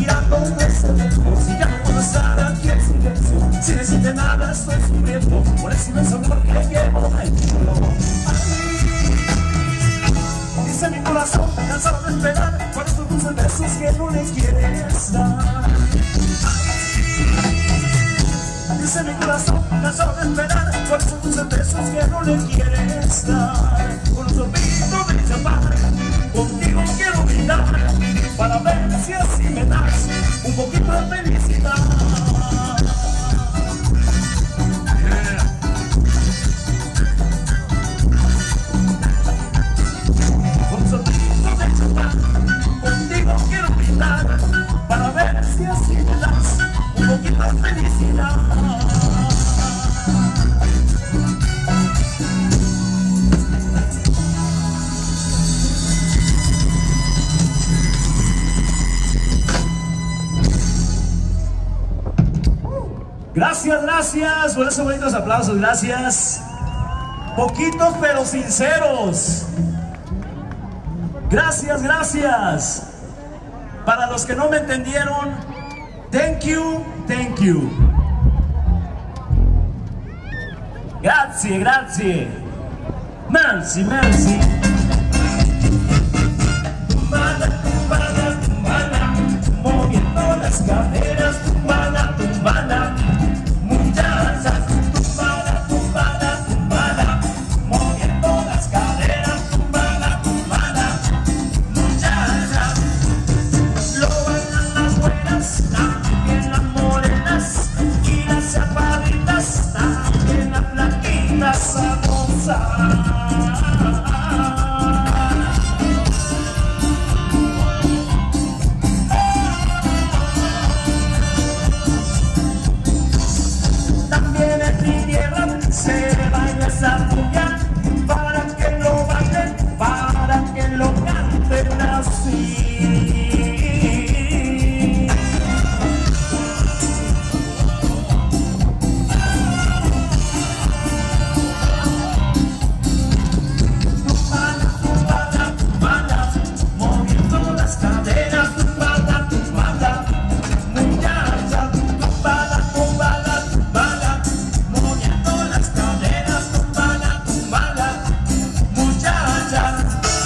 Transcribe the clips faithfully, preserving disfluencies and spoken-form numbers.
mirando un escenario. Si ya no puedo estar aquí en silencio, sin decirte nada estoy sufriendo por ese inmenso amor que llevo dentro. Dice mi corazón, cansado de esperar por estos dulces besos que no le quieres dar. Dice mi corazón, cansado de esperar por esos dulces besos que no le quieres dar. Con un sorbito de champán, contigo quiero brindar, para ver si así me das un poquito de felicidad. Yeah. Con un sorbito de champán, contigo quiero brindar, para ver si así me das un poquito de felicidad. Gracias, gracias por esos bonitos aplausos, gracias. Poquitos pero sinceros. Gracias, gracias. Para los que no me entendieron, thank you, thank you. Grazie, grazie. Merci, merci. Tumbada, tumbada, tumbada, moviendo las caderas, tumbada, tumbada. Muchachas, tumbada, tumbada, tumbada, moviendo las caderas, tumbada, tumbada. Muchachas, lo bailan las buenas, también las morenas, y las chaparritas, también las flaquitas a gozar. Se baila esa cumbia para que lo bailen, para que lo canten así. Tumbada, tumbada, tumbada, moviendo las caderas, tumbada, tumbada, muchacha, tumbada, tumbada, tumbada, moviendo las caderas, tumbada, tumbada, muchacha.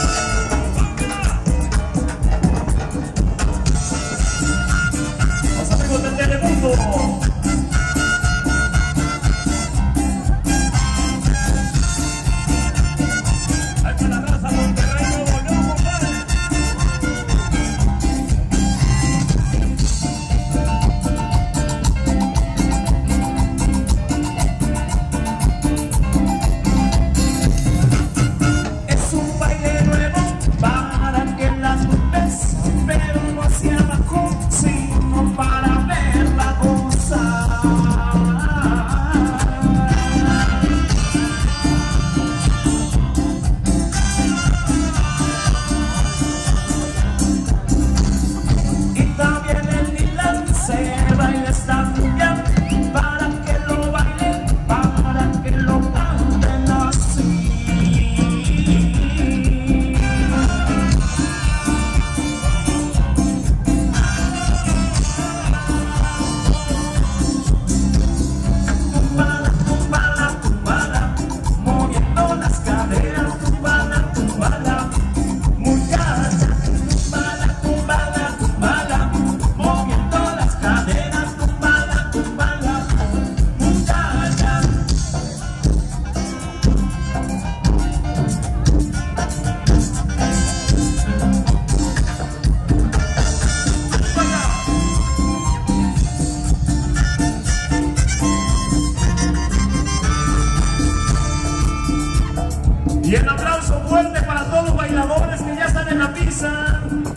Los amigos del Telemundo. Hay una raza Monterrey, Nuevo León, compadre. Es un baile nuevo para que las nubes, pero no hacia abajo, sino para verla gozar. Y también en Milán se baila esta cumbia para que lo bailen, para que lo canten así. Tumbada, tumbada, tumbada, moviendo las caderas, tumbada, tumbada, muchacha, tumbada, tumbada, tumbada, moviendo las caderas, tumbada, tumbada, muchacha. Y el aplauso fuerte para todos los bailadores que ya están en la pista,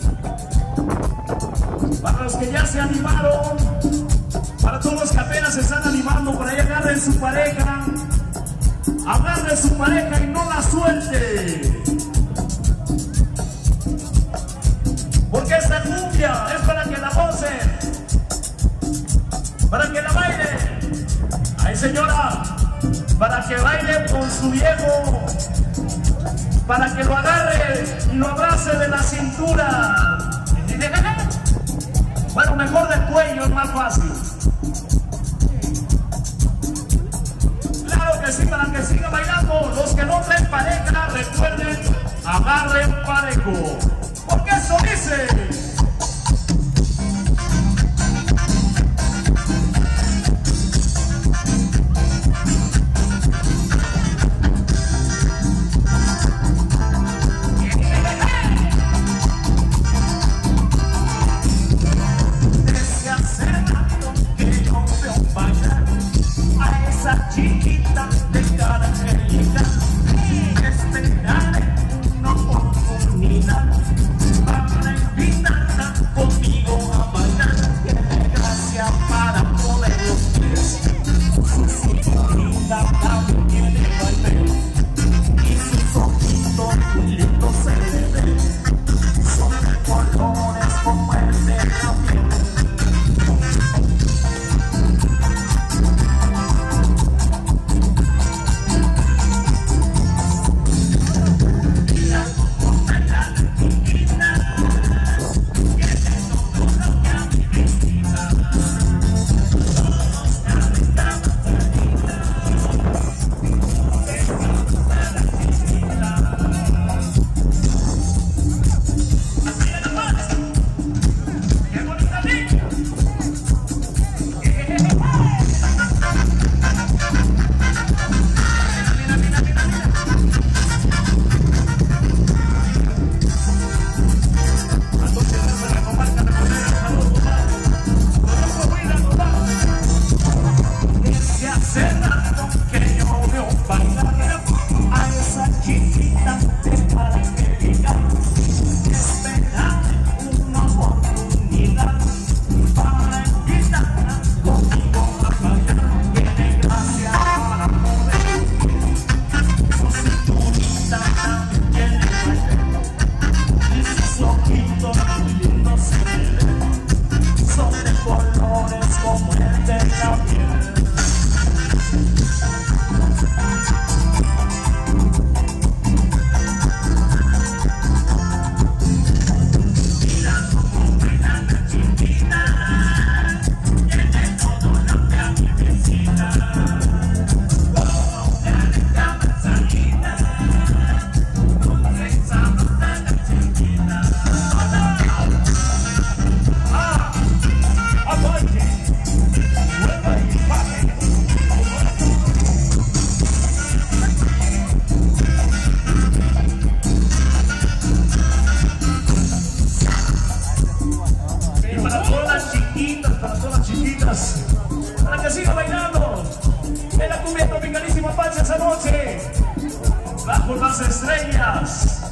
para los que ya se animaron, para todos los que apenas se están animando. Por ahí agarren su pareja, agarren su pareja y no la suelte, porque esta cumbia es para que la gocen, para que la bailen. Ay, señora, para que baile con su viejo, para que lo agarre y lo abrace de la cintura. Bueno, me mejor del cuello es más fácil. Claro que sí, para que siga bailando. Los que no traen pareja, recuerden, agarren parejo. Porque esto dice... Chiquita de cara angelita, esperaré una oportunidad para invitarla conmigo a bailar. Tiene gracia para mover los pies, su cinturita también tiene baile y sus ojitos muy lindos se le ven, son de colores como el de la piel. Para que siga bailando en la cumbia tropicalísima Pancha esa noche bajo las estrellas.